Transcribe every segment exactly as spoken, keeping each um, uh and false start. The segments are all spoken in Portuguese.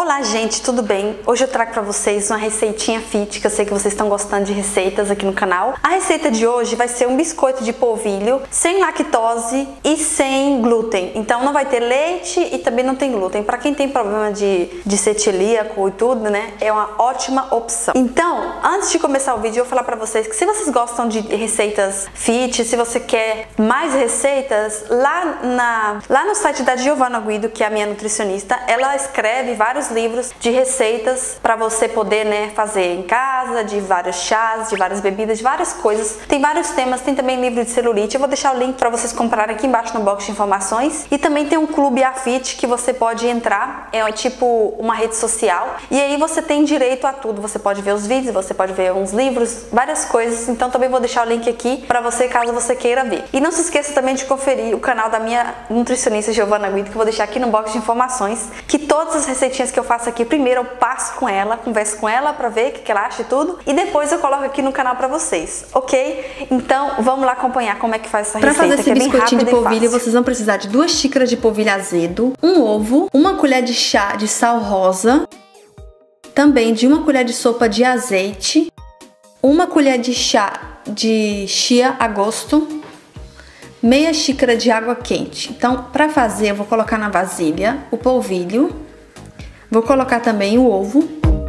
Olá gente, tudo bem? Hoje eu trago pra vocês uma receitinha fit, que eu sei que vocês estão gostando de receitas aqui no canal. A receita de hoje vai ser um biscoito de polvilho sem lactose e sem glúten. Então não vai ter leite e também não tem glúten. Pra quem tem problema de, de ser celíaco e tudo, né, é uma ótima opção. Então, antes de começar o vídeo, eu vou falar pra vocês que se vocês gostam de receitas fit, se você quer mais receitas, lá, na, lá no site da Giovanna Guido, que é a minha nutricionista, ela escreve vários livros de receitas para você poder, né, fazer em casa, de vários chás, de várias bebidas, de várias coisas. Tem vários temas, tem também livro de celulite. Eu vou deixar o link para vocês comprarem aqui embaixo no box de informações. E também tem um clube Afit que você pode entrar, é tipo uma rede social, e aí você tem direito a tudo. Você pode ver os vídeos, você pode ver uns livros, várias coisas. Então também vou deixar o link aqui para você caso você queira ver. E não se esqueça também de conferir o canal da minha nutricionista Giovanna Guido, que eu vou deixar aqui no box de informações, que todas as receitinhas que eu faço aqui, primeiro eu passo com ela, converso com ela pra ver o que, que ela acha e tudo, e depois eu coloco aqui no canal pra vocês, ok? Então vamos lá acompanhar como é que faz essa pra receita. Pra fazer esse que é biscoitinho de polvilho, vocês vão precisar de duas xícaras de polvilho azedo, um ovo, uma colher de chá de sal rosa, também de uma colher de sopa de azeite, uma colher de chá de chia a gosto, meia xícara de água quente. Então, para fazer, eu vou colocar na vasilha o polvilho, vou colocar também o ovo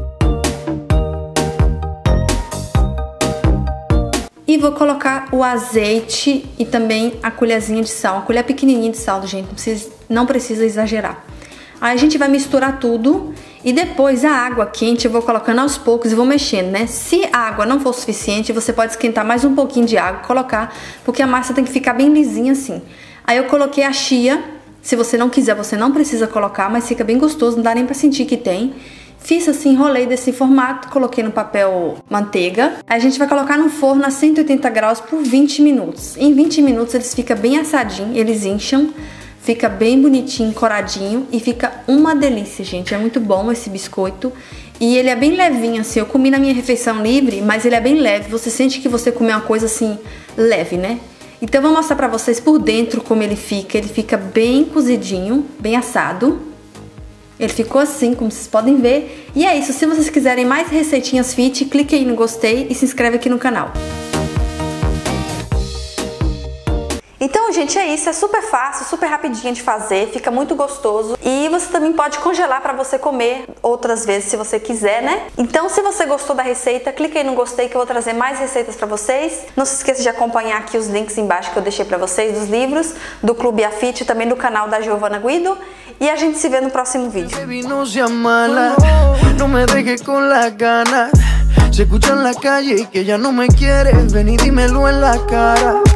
e vou colocar o azeite e também a colherzinha de sal, uma colher pequenininha de sal, gente, não precisa, não precisa exagerar. Aí a gente vai misturar tudo e depois a água quente eu vou colocando aos poucos e vou mexendo, né? Se a água não for suficiente, você pode esquentar mais um pouquinho de água e colocar, porque a massa tem que ficar bem lisinha assim. Aí eu coloquei a chia, se você não quiser, você não precisa colocar, mas fica bem gostoso, não dá nem pra sentir que tem. Fiz assim, enrolei desse formato, coloquei no papel manteiga. Aí a gente vai colocar no forno a cento e oitenta graus por vinte minutos. Em vinte minutos eles ficam bem assadinhos, eles incham. Fica bem bonitinho, coradinho e fica uma delícia, gente. É muito bom esse biscoito. E ele é bem levinho, assim. Eu comi na minha refeição livre, mas ele é bem leve. Você sente que você comeu uma coisa, assim, leve, né? Então, eu vou mostrar pra vocês por dentro como ele fica. Ele fica bem cozidinho, bem assado. Ele ficou assim, como vocês podem ver. E é isso. Se vocês quiserem mais receitinhas fit, clique aí no gostei e se inscreve aqui no canal. Então, gente, é isso, é super fácil, super rapidinho de fazer, fica muito gostoso e você também pode congelar para você comer outras vezes se você quiser, né? Então, se você gostou da receita, clica aí no gostei que eu vou trazer mais receitas para vocês. Não se esqueça de acompanhar aqui os links embaixo que eu deixei para vocês dos livros, do Clube Afit e também do canal da Giovanna Guido. E a gente se vê no próximo vídeo. Se escucha en la calle y que ya no me quieres, ven y dímelo en la cara.